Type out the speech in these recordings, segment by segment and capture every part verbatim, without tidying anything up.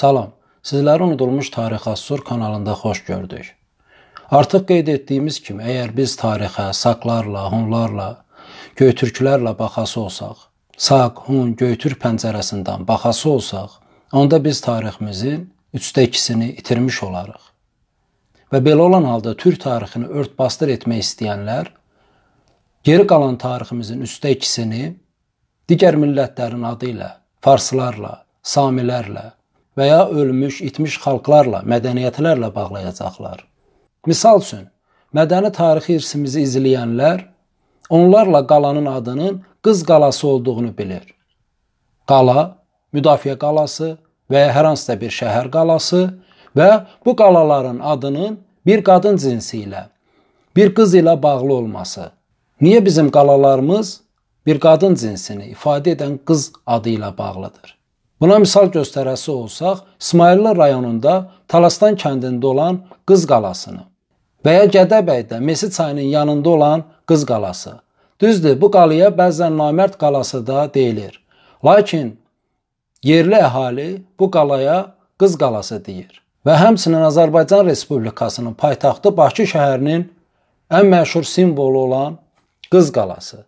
Salam, sizləri Unudulmuş Tarix Assur kanalında xoş gördük. Artıq qeyd etdiyimiz kimi, əgər biz tarixə Saklarla, Hunlarla, Göytürklərlə baxası olsaq, Sak, Hun, Göytürk pəncərəsindən baxası olsaq, onda biz tariximizin üçdə ikisini itirmiş olarıq. Və belə olan halda Türk tarixini örtbasdır etmək istəyənlər, geri qalan tariximizin üçdə ikisini digər millətlərin adı ilə, farslarla, samilərlə və ya ölmüş, itmiş xalqlarla, mədəniyyətlərlə bağlayacaqlar. Misal üçün, mədəni tarixi irsimizi izləyənlər onlarla qalanın adının Qız qalası olduğunu bilir. Qala, müdafiə qalası və ya hər hansısa bir şəhər qalası və bu qalaların adının bir qadın cinsi ilə, bir qız ilə bağlı olması. Niyə bizim qalalarımız bir qadın cinsini ifadə edən qız adı ilə bağlıdır? Buna misal göstərəsi olsaq, İsmayıllı rayonunda Talastan kəndində olan Qız qalasını və ya Gədəbəydə Mesi çayının yanında olan Qız qalası. Düzdür, bu qalaya bəzən Namərd qalası da deyilir. Lakin yerli əhali bu qalaya Qız qalası deyir. Və həmçinin Azərbaycan Respublikasının paytaxtı Bakı şəhərinin ən məşhur simvolu olan Qız qalası.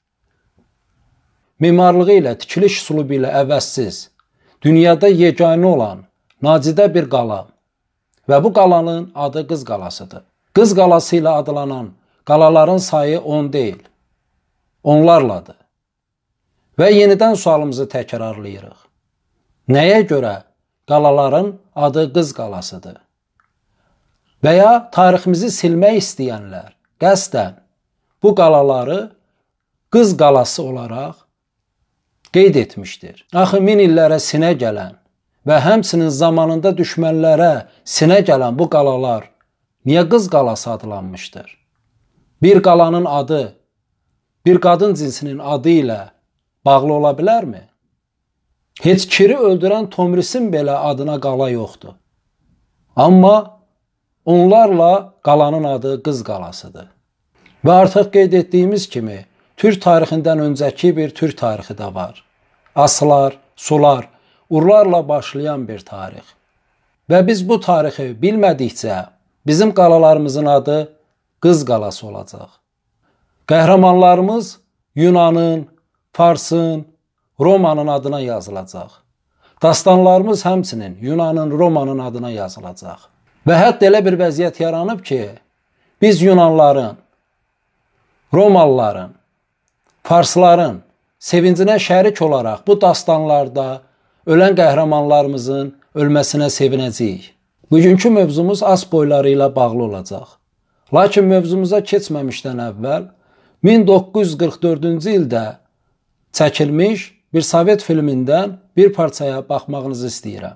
Mimarlığı ilə, tikiliş üslubu ilə əvəzsiz, dünyada yeganə olan nacidə bir qala və bu qalanın adı Qız qalasıdır. Qız qalası ilə adlanan qalaların sayı on deyil, onlarladır. Və yenidən sualımızı təkrarlayırıq. Nəyə görə qalaların adı Qız qalasıdır? Və ya tariximizi silmək istəyənlər qəsdən bu qalaları Qız qalası olaraq qeyd etmişdir. Axı min illərə sinə gələn və həmçinin zamanında düşmənlərə sinə gələn bu qalalar niyə Qız qalası adlanmışdır? Bir qalanın adı bir qadın cinsinin adı ilə bağlı ola bilərmi? Heç Kiri öldürən Tomrisin belə adına qala yoxdur. Amma onlarla qalanın adı Qız qalasıdır. Və artıq qeyd etdiyimiz kimi, Türk tarixindən öncəki bir Türk tarixi də var. Aslar, sular, urlarla başlayan bir tarix. Və biz bu tarixi bilmədikcə, bizim qalalarımızın adı Qız qalası olacaq. Qəhrəmanlarımız Yunanın, Farsın, Romanın adına yazılacaq. Dastanlarımız həmçinin Yunanın, Romanın adına yazılacaq. Və hətta elə bir vəziyyət yaranıb ki, biz Yunanların, Romalıların, Farsların sevincinə şərik olaraq bu dastanlarda ölən qəhrəmanlarımızın ölməsinə sevinəcəyik. Bugünkü mövzumuz as boyları ilə bağlı olacaq. Lakin mövzumuza keçməmişdən əvvəl min doqquz yüz qırx dördüncü ildə çəkilmiş bir Sovet filmindən bir parçaya baxmağınızı istəyirəm.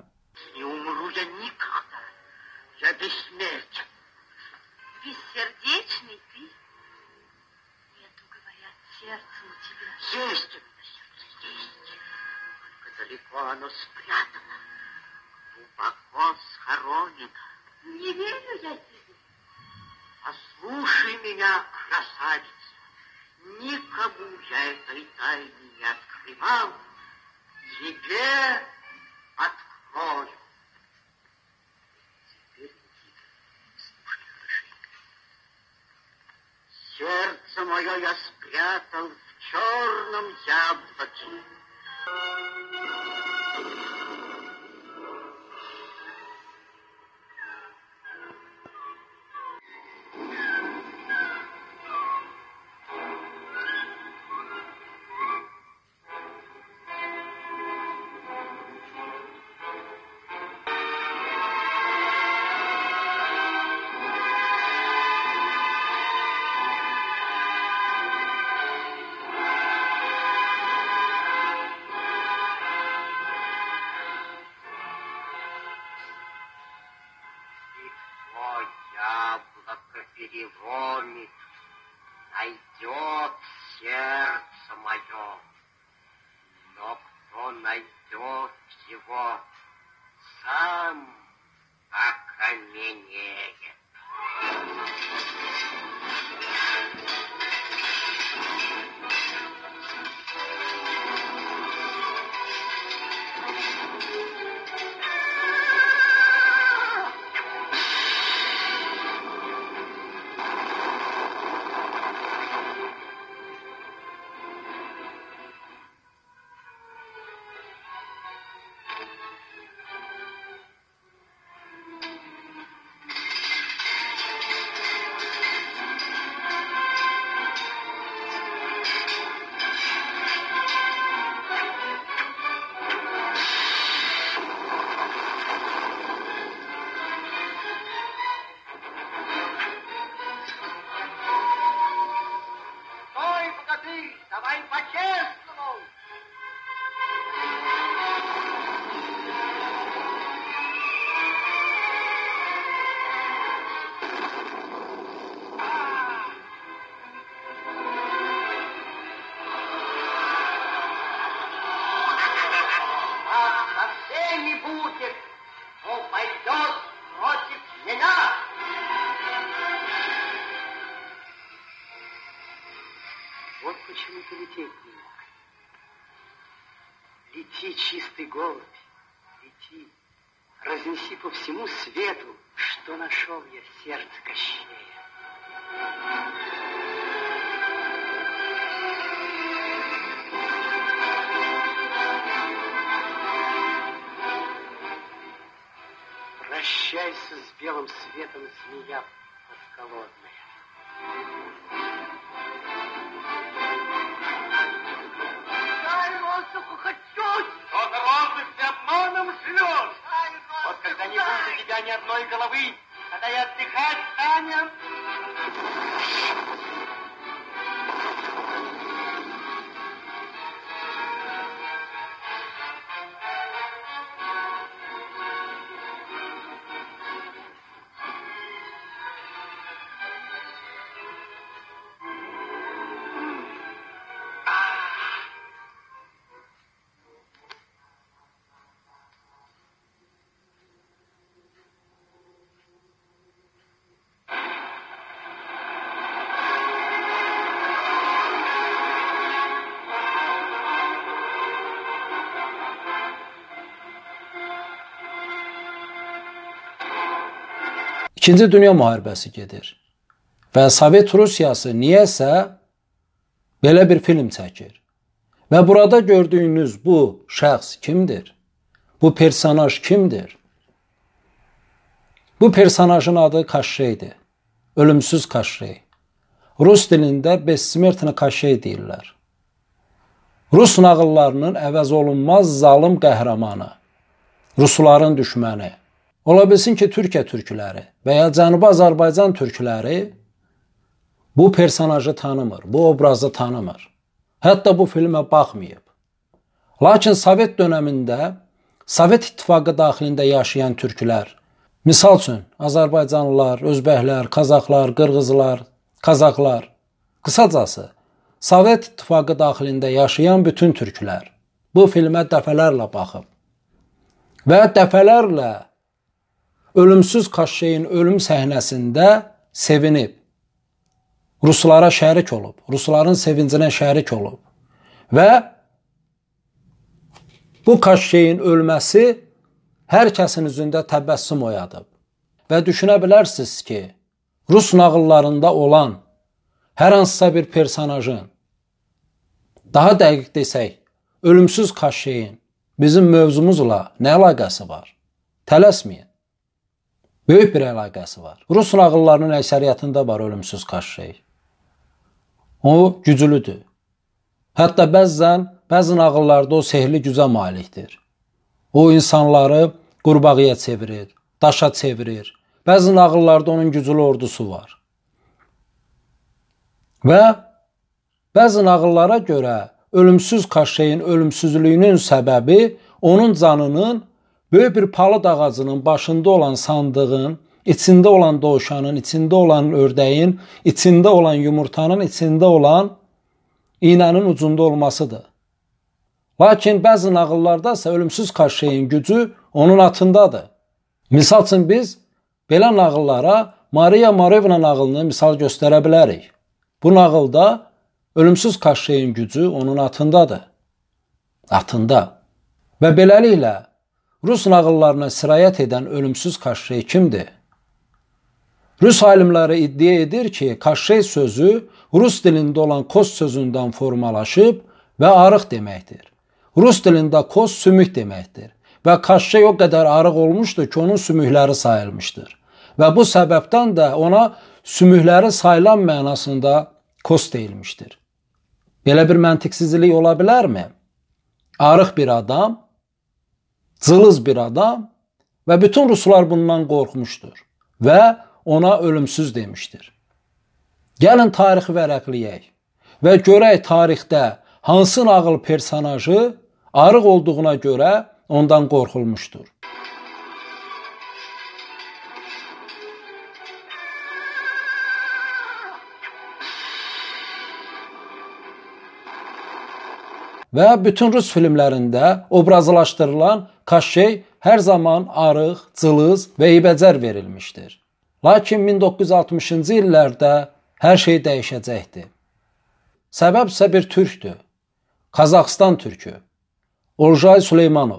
Есть у меня сердце, есть. Только далеко оно спрятано, глубоко схоронено. Не верю я тебе. Послушай меня, красавица. Никому я этой тайны не открывал. Тебе открою. Теперь слушай хорошенько. Сердце мое я спрятал в черном яблоке. Переломит, найдет сердце мое, но кто найдет его, сам окаменеет. почему ты лететь не мог? Лети, чистый голубь, лети, разнеси по всему свету, что нашел я в сердце Кощея. Прощайся с белым светом, змея плосколодная. Дай воздуху хоть чуть! Что за воздух ты обманом живешь? Вот когда не будет у тебя ни одной головы, тогда и отдыхать станем. İkinci Dünya müharibəsi gedir və Sovet Rusiyası niyəsə belə bir film çəkir. Və burada gördüyünüz bu şəxs kimdir? Bu personaj kimdir? Bu personajın adı Kaşşeydir. Ölümsüz Kaşşey. Rus dilində Bessmertni Kaşşey deyirlər. Rus nağıllarının əvəz olunmaz zalım qəhrəmanı, Rusların düşməni. Ola bilsin ki, Türkiyə türkləri və ya Cənubi Azərbaycan türkləri bu personajı tanımır, bu obrazı tanımır. Hətta bu filmə baxmayıb. Lakin Sovet dönəmində Sovet İttifaqı daxilində yaşayan türklər, misal üçün Azərbaycanlılar, Özbəklər, Qazaxlar, Qırğızlar, Kazaklar, qısacası Sovet İttifaqı daxilində yaşayan bütün türklər bu filmə dəfələrlə baxıb və dəfələrlə Ölümsüz Kaşşeyin ölüm səhnəsində sevinib, Ruslara şərik olub, Rusların sevincinə şərik olub və bu Kaşşeyin ölməsi hər kəsin üzündə təbəssüm oyadıb. Və düşünə bilərsiniz ki, Rus nağıllarında olan hər hansısa bir personajın, daha dəqiq desək, Ölümsüz Kaşşeyin bizim mövzumuzla nə əlaqəsi var? Tələsməyin. Böyük bir əlaqəsi var. Rus nağıllarının əksəriyyətində var Ölümsüz Kaşşey. O güclüdür. Hətta bəzən, bəzi nağıllarda o sehirli gücə malikdir. O insanları qurbağaya çevirir, daşa çevirir. Bəzi nağıllarda onun güclü ordusu var. Və bəzi nağıllara görə Ölümsüz Kaşşeyin ölümsüzlüyünün səbəbi onun canının böyük bir palıd ağacının başında olan sandığın, içində olan dovşanın, içində olan ördəyin, içində olan yumurtanın, içində olan iynənin ucunda olmasıdır. Lakin bəzi nağıllarda isə Ölümsüz Kaşşeyin gücü onun atındadır. Misal üçün biz belə nağıllara Mariya Morevna nağılını misal göstərə bilərik. Bu nağılda Ölümsüz Kaşşeyin gücü onun atındadır. Atında. Və beləliklə Rus nağıllarına sirayət edən Ölümsüz Kaşşey kimdir? Rus alimləri iddia edir ki, Kaşşey sözü Rus dilində olan kos sözündən formalaşıb və arıq deməkdir. Rus dilində kos sümük deməkdir. Və Kaşşey o qədər arıq olmuşdur ki, onun sümükləri sayılmışdır. Və bu səbəbdən də ona sümükləri sayılan mənasında kos deyilmişdir. Belə bir məntiqsizlik ola bilərmi? Arıq bir adam, cılız bir adam və bütün Ruslar bundan qorxmuşdur və ona ölümsüz demişdir. Gəlin tarixi vərəqləyək və görək tarixdə hansı nağıl personajı arıq olduğuna görə ondan qorxulmuşdur. Və bütün Rus filmlərində obrazlaşdırılan Kaşşey hər zaman arıq, cılız və eybəcər verilmişdir. Lakin min doqquz yüz altmışıncı illərdə hər şey dəyişəcəkdir. Səbəb isə bir türkdür. Qazaxıstan türkü. Olcay Süleymanov.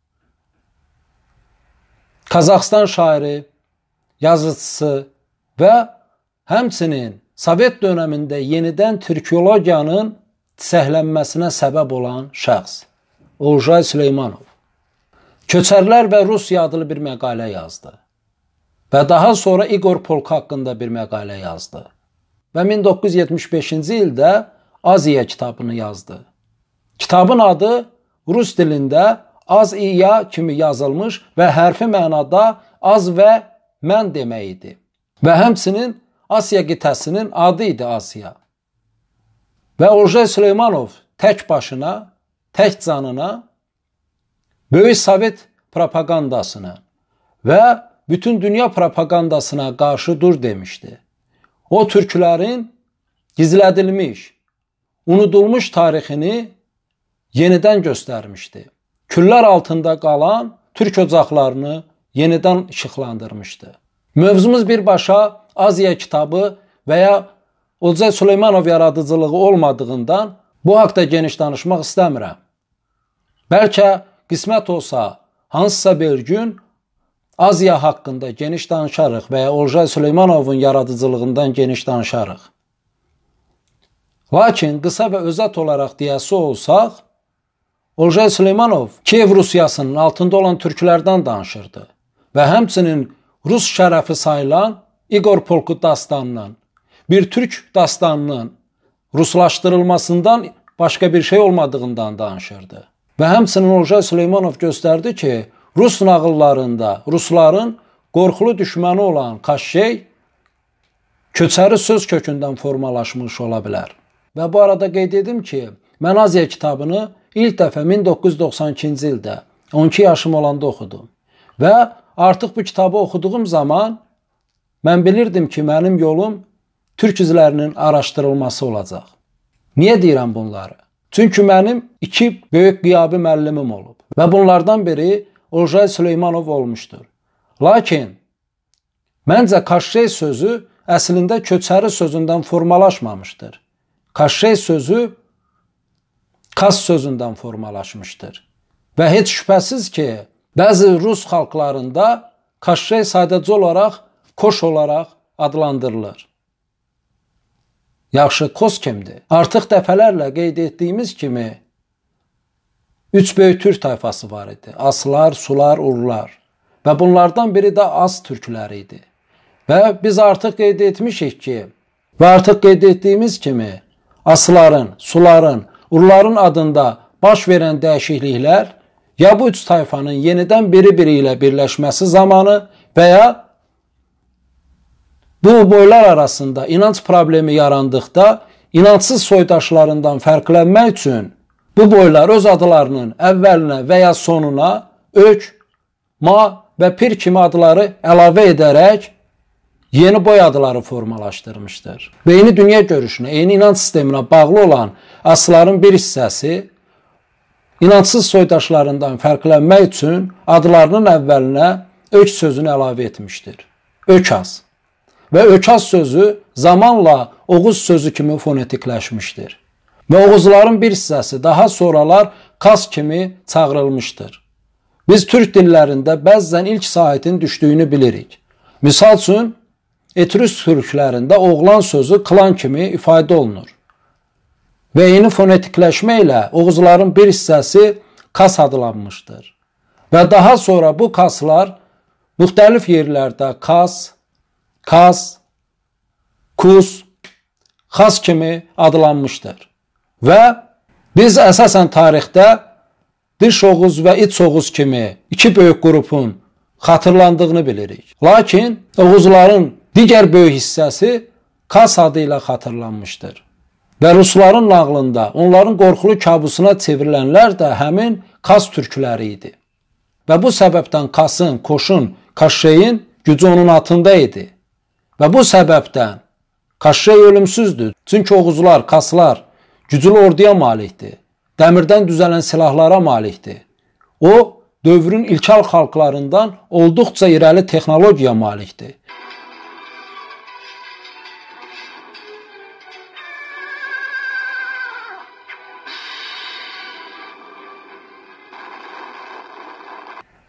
Qazaxıstan şairi, yazıcısı və həmçinin Sovet dönəmində yenidən türkologiyanın çiçəklənməsinə səbəb olan şəxs. Olcay Süleymanov. Köçərlər və Rusiya adlı bir məqalə yazdı. Və daha sonra Igor Polk haqqında bir məqalə yazdı. Və min doqquz yüz yetmiş beşinci ildə Aziya kitabını yazdı. Kitabın adı Rus dilində Az-iya kimi yazılmış və hərfi mənada az və mən demək idi. Və həmçinin Asiya qitəsinin adı idi Asiya. Və Olcay Süleymanov tək başına, tək canına böyük Sovet propagandasına və bütün dünya propagandasına qarşı dur demişdi. O türklərin gizlədilmiş, unudulmuş tarixini yenidən göstərmişdi. Küllər altında qalan türk ocaqlarını yenidən işıqlandırmışdı. Mövzumuz birbaşa Aziya kitabı və ya Olcay Süleymanov yaradıcılığı olmadığından bu haqda geniş danışmaq istəmirəm. Bəlkə qismət olsa hansısa bir gün Aziya haqqında geniş danışarıq və ya Olcay Süleymanovun yaradıcılığından geniş danışarıq. Lakin qısa və özət olaraq deyəsi olsaq, Olcay Süleymanov Kiyev Rusiyasının altında olan türklərdən danışırdı və həmçinin Rus şərəfi sayılan Igor Polku dastanından, bir türk dastanının ruslaşdırılmasından başqa bir şey olmadığından danışırdı. Və həmçinin Olcay Süleymanov göstərdi ki, Rus nağıllarında Rusların qorxulu düşməni olan Kaşşey köçəri söz kökündən formalaşmış ola bilər. Və bu arada qeyd edim ki, mən Aziya kitabını ilk dəfə min doqquz yüz doxsan ikinci ildə on iki yaşım olanda oxudum. Və artıq bu kitabı oxuduğum zaman mən bilirdim ki, mənim yolum türk izlərinin araşdırılması olacaq. Niyə deyirəm bunları? Çünki mənim iki böyük qiyabi müəllimim olub və bunlardan biri Olcay Süleymanov olmuşdur. Lakin məncə Kaşşey sözü əslində köçəri sözündən formalaşmamışdır. Kaşşey sözü Kas sözündən formalaşmışdır. Və heç şübhəsiz ki, bəzi Rus xalqlarında Kaşşey sadəcə olaraq Koş olaraq adlandırılır. Yaxşı, Kos kimdir? Artıq dəfələrlə qeyd etdiyimiz kimi üç böyük türk tayfası var idi. Aslar, Sular, Urlar. Və bunlardan biri də Az türkləri idi. Və biz artıq qeyd etmişik ki, və artıq qeyd etdiyimiz kimi Asların, Suların, Urların adında baş verən dəyişikliklər ya bu üç tayfanın yenidən biri-biri ilə birləşməsi zamanı və ya bu boylar arasında inanc problemi yarandıqda inançsız soydaşlarından fərqlənmək üçün bu boylar öz adlarının əvvəlinə və ya sonuna Ök, Ma və Pir kimi adları əlavə edərək yeni boy adları formalaşdırmışdır. Və eyni dünya görüşünə, eyni inanç sisteminə bağlı olan asların bir hissəsi inançsız soydaşlarından fərqlənmək üçün adlarının əvvəlinə Ök sözünü əlavə etmişdir. Ökaz. Və Ökaz sözü zamanla Oğuz sözü kimi fonetikləşmişdir. Və Oğuzların bir hissəsi daha sonralar Kas kimi çağırılmışdır. Biz türk dillərində bəzən ilk saitin düşdüyünü bilirik. Misal üçün, Etrüsk türklərində oğlan sözü klan kimi ifadə olunur. Və yeni fonetikləşmə ilə Oğuzların bir hissəsi Kas adlanmışdır. Və daha sonra bu Kaslar müxtəlif yerlərdə Kas, Kas, Kus, Xas kimi adlanmışdır. Və biz əsasən tarixdə dış Oğuz və iç Oğuz kimi iki böyük qrupun xatırlandığını bilirik. Lakin Oğuzların digər böyük hissəsi Kas adı ilə xatırlanmışdır. Və Rusların nağlında onların qorxulu kabusuna çevrilənlər də həmin Kas türkləri idi. Və bu səbəbdən Kasın, Koşun, Kaşşeyin gücü onun altında idi. Və bu səbəbdən Kaşşey ölümsüzdür. Çünki Oğuzlar, Kaslar güclü orduya malikdir. Dəmirdən düzələn silahlara malikdir. O, dövrün ilkel xalqlarından olduqca irəli texnologiya malikdir.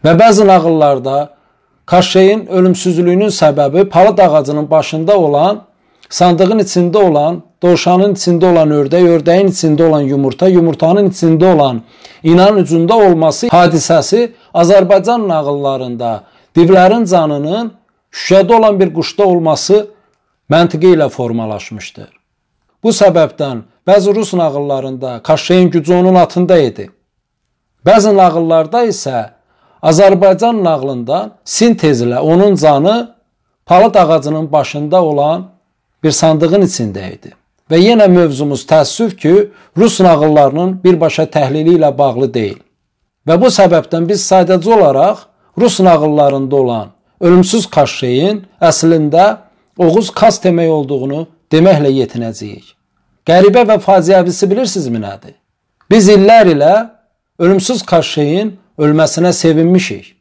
Və bəzi nağıllarda Kaşşeyin ölümsüzlüyünün səbəbi palıd ağacının başında olan, sandığın içində olan, dovşanın içində olan ördək, ördəyin içində olan yumurta, yumurtanın içində olan inanın ucunda olması hadisəsi Azərbaycan nağıllarında divlərin canının şüşədə olan bir quşda olması məntiqi ilə formalaşmışdır. Bu səbəbdən bəzi Rus nağıllarında Kaşşeyin gücü onun atında idi. Bəzi nağıllarda isə Azərbaycan nağlından sintezlə onun canı palıd ağacının başında olan bir sandığın içində idi. Və yenə mövzumuz təəssüf ki, Rus nağıllarının birbaşa təhlili ilə bağlı deyil. Və bu səbəbdən biz sadəcə olaraq Rus nağıllarında olan ölümsüz Kaşşeyin əslində Oğuz Kas demək olduğunu deməklə yetinəcəyik. Qəribə və faciəvisi bilirsinizmi nədir? Biz illər ilə ölümsüz Kaşşeyin ölməsinə sevinmişik.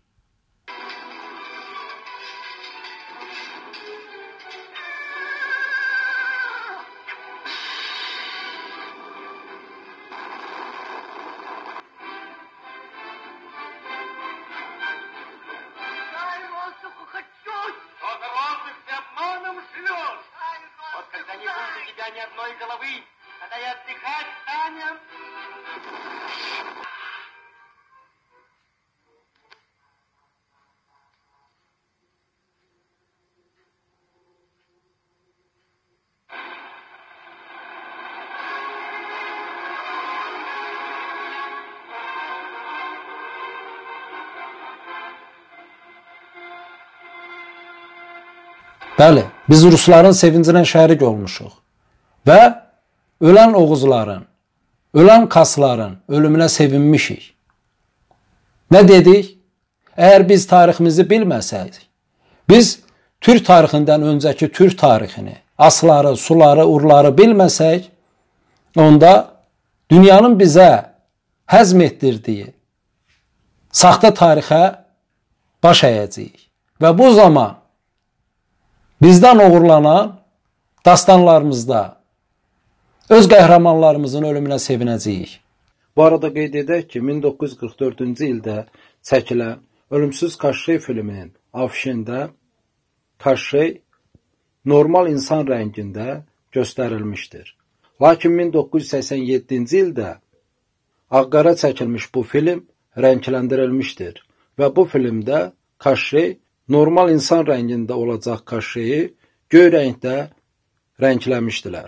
Bəli, biz Rusların sevincinə şərik olmuşuq və ölən Oğuzların, ölən Kasların ölümünə sevinmişik. Nə dedik? Əgər biz tariximizi bilməsək, biz Türk tarixindən öncəki Türk tarixini, asları, suları, urları bilməsək, onda dünyanın bizə həzm etdirdiyi saxta tarixə baş əyəcəyik. Və bu zaman bizdən oğurlanan dastanlarımızda öz qəhrəmanlarımızın ölümünə sevinəcəyik. Bu arada qeyd edək ki, min doqquz yüz qırx dördüncü ildə çəkilən Ölümsüz Kaşşey filminin afişində Kaşşey normal insan rəngində göstərilmişdir. Lakin min doqquz yüz səksən yeddinci ildə ağqara çəkilmiş bu film rəngləndirilmişdir və bu filmdə Kaşşey normal insan rəngində olacaq Kaşşeyi göy rəngdə rəngləmişdilər.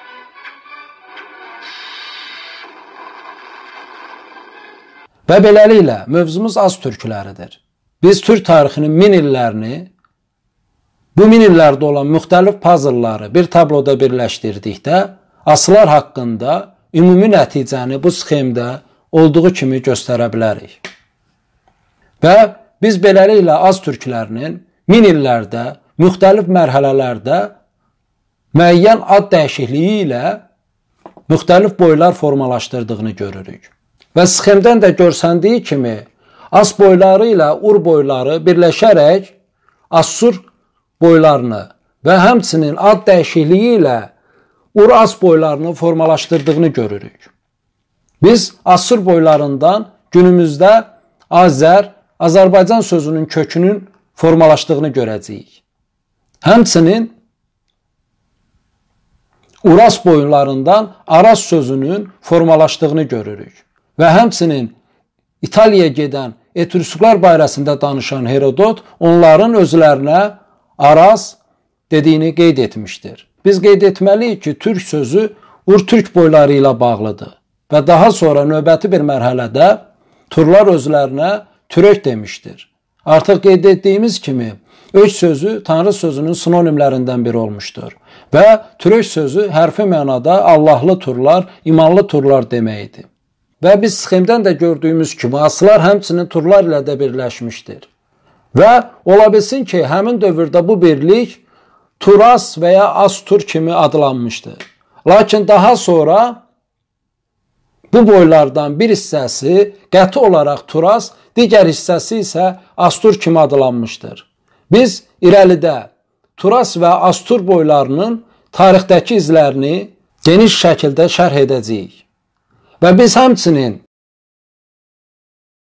Və beləliklə mövzumuz az türkləridir. Biz Türk tarixinin min illərini, bu min illərdə olan müxtəlif puzzleları bir tabloda birləşdirdikdə aslar haqqında ümumi nəticəni bu sxemdə olduğu kimi göstərə bilərik. Və biz beləliklə az türklərinin min illərdə, müxtəlif mərhələlərdə müəyyən ad dəyişikliyi ilə müxtəlif boylar formalaşdırdığını görürük. Və sxemdən də görsəndiyi kimi as boyları ilə ur boyları birləşərək Assur boylarını və həmçinin ad dəyişikliyi ilə Ur-As boylarını formalaşdırdığını görürük. Biz Assur boylarından günümüzdə Azər, Azərbaycan sözünün kökünün formalaşdığını görəcəyik. Həmçinin Uras boylarından Aras sözünün formalaşdığını görürük. Və həmçinin İtaliyaya gedən Etrüsklər barəsində danışan Herodot onların özlərinə Aras dediyini qeyd etmişdir. Biz qeyd etməliyik ki, türk sözü Ur-Türk boyları ilə bağlıdır və daha sonra növbəti bir mərhələdə turlar özlərinə Türök demişdir. Artıq qeyd etdiyimiz kimi Ök sözü Tanrı sözünün sinonimlərindən biri olmuşdur və Türök sözü hərfi mənada Allahlı turlar, imanlı turlar deməkdir. Və biz sxemdən də gördüyümüz kimi aslar həmçinin turlar ilə də birləşmişdir. Və ola bilsin ki, həmin dövrdə bu birlik Turas və ya Astur kimi adlanmışdır. Lakin daha sonra bu boylardan bir hissəsi qəti olaraq Turas, digər hissəsi isə Astur kimi adlanmışdır. Biz irəlidə Turas və Astur boylarının tarixdəki izlərini geniş şəkildə şərh edəcəyik. Və biz həmçinin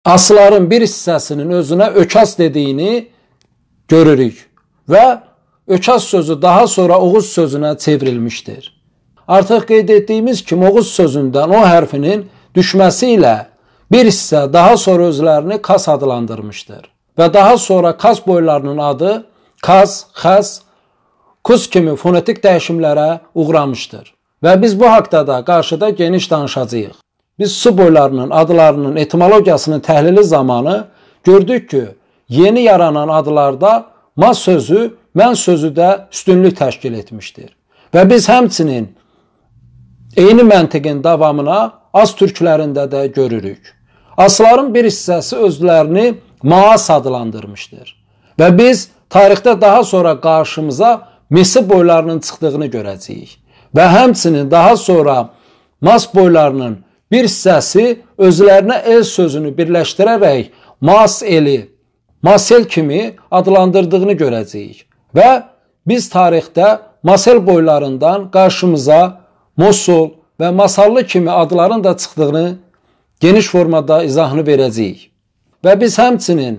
asların bir hissəsinin özünə Ökaz dediyini görürük və Ökaz sözü daha sonra Oğuz sözünə çevrilmişdir. Artıq qeyd etdiyimiz kimi Oğuz sözündən O hərfinin düşməsi ilə bir hissə daha sonra özlərini Kas adlandırmışdır. Və daha sonra Kas boylarının adı Kas, Xəs, Kus kimi fonetik dəyişimlərə uğramışdır. Və biz bu haqda da qarşıda geniş danışacağıq. Biz su boylarının adlarının etimologiyasının təhlili zamanı gördük ki, yeni yaranan adlarda ma sözü, mən sözü də üstünlük təşkil etmişdir. Və biz həmçinin eyni məntiqin davamına az türklərində də görürük. Asların bir hissəsi özlərini Maas adlandırmışdır. Və biz tarixdə daha sonra qarşımıza Misi boylarının çıxdığını görəcəyik. Və həmçinin daha sonra Mas boylarının bir hissəsi özlərinə el sözünü birləşdirərək Mas eli, Masel kimi adlandırdığını görəcəyik. Və biz tarixdə Masel boylarından qarşımıza Mosul və Masallı kimi adların da çıxdığını geniş formada izahını verəcəyik. Və biz həmçinin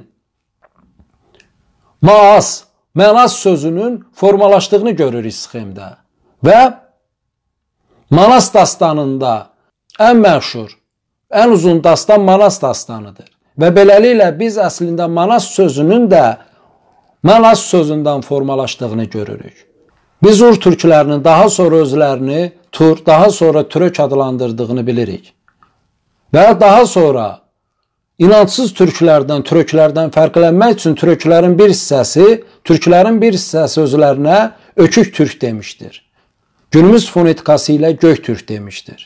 Maas, Mənas sözünün formalaşdığını görürük sxemdə. Və Manas dastanında ən məşhur, ən uzun dastan Manas dastanıdır. Və beləliklə biz əslində Manas sözünün də Manas sözündən formalaşdığını görürük. Biz Ur türklərinin daha sonra özlərini Tur, daha sonra Türk adlandırdığını bilirik. Və daha sonra İnançsız türklərdən, türklərdən fərqlənmək üçün türklərin bir hissəsi, türklərin bir hissəsi özlərinə Ökük türk demişdir. Günümüz fonetikası ilə Gök türk demişdir.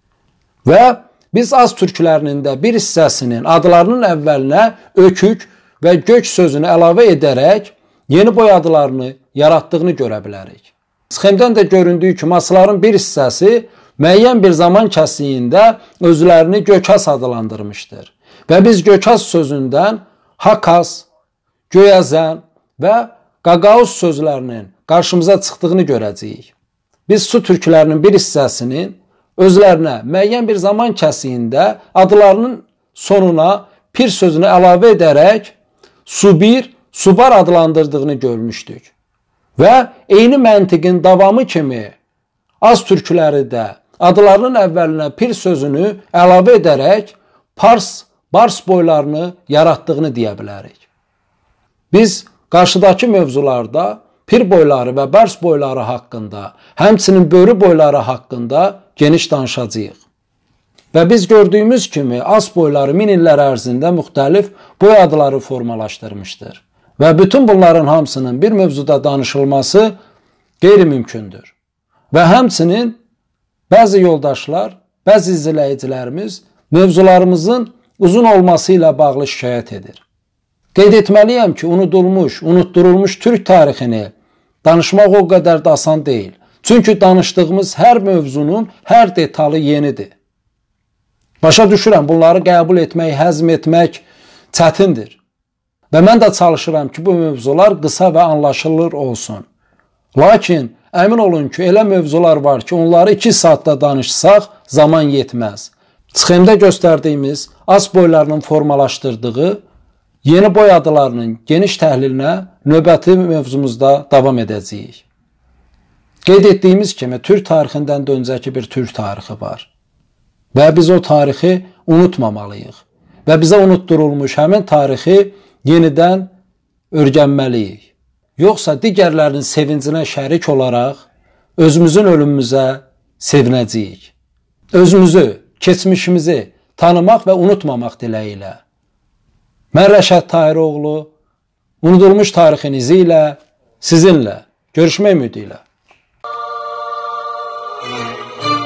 Və biz az türklərinin də bir hissəsinin adlarının əvvəlinə Ökük və Gök sözünü əlavə edərək yeni boy adlarını yaratdığını görə bilərik. Sxemdən də göründüyü kimi asların bir hissəsi müəyyən bir zaman kəsiyində özlərini Gökas adlandırmışdır. Və biz Gökas sözündən Hakas, Göyəzən və Qaqauz sözlərinin qarşımıza çıxdığını görəcəyik. Biz su türklərinin bir hissəsinin özlərinə müəyyən bir zaman kəsiyində adlarının sonuna pir sözünü əlavə edərək Subir, Subar adlandırdığını görmüşdük. Və eyni məntiqin davamı kimi az türkləri də adlarının əvvəlinə pir sözünü əlavə edərək Pars, Bars boylarını yaratdığını deyə bilərik. Biz qarşıdakı mövzularda pir boyları və Bars boyları haqqında, həmçinin börü boyları haqqında geniş danışacağıq. Və biz gördüyümüz kimi as boyları min illər ərzində müxtəlif boy adları formalaşdırmışdır. Və bütün bunların hamısının bir mövzuda danışılması qeyri-mümkündür. Və həmçinin bəzi yoldaşlar, bəzi izləyicilərimiz mövzularımızın uzun olması ilə bağlı şikayət edir. Qeyd etməliyəm ki, unudulmuş, unutturulmuş Türk tarixini danışmaq o qədər də asan deyil. Çünki danışdığımız hər mövzunun hər detalı yenidir. Başa düşürəm, bunları qəbul etmək, həzm etmək çətindir. Və mən də çalışıram ki, bu mövzular qısa və anlaşılır olsun. Lakin əmin olun ki, elə mövzular var ki, onları iki saatda danışsaq zaman yetməz. Sxemdə göstərdiyimiz as boylarının formalaşdırdığı yeni boy adlarının geniş təhlilinə növbəti mövzumuzda davam edəcəyik. Qeyd etdiyimiz kimi, Türk tarixindən də öncəki bir Türk tarixi var. Və biz o tarixi unutmamalıyıq. Və bizə unutturulmuş həmin tarixi yenidən örgənməliyik. Yoxsa digərlərinin sevincinə şərik olaraq özümüzün ölümümüzə sevinəcəyik. Özümüzü, keçmişimizi tanımaq və unutmamaq diləyi ilə. Mən Rəşad Tahiroğlu, unudulmuş tarixin izi ilə, sizinlə görüşmək ümidi ilə.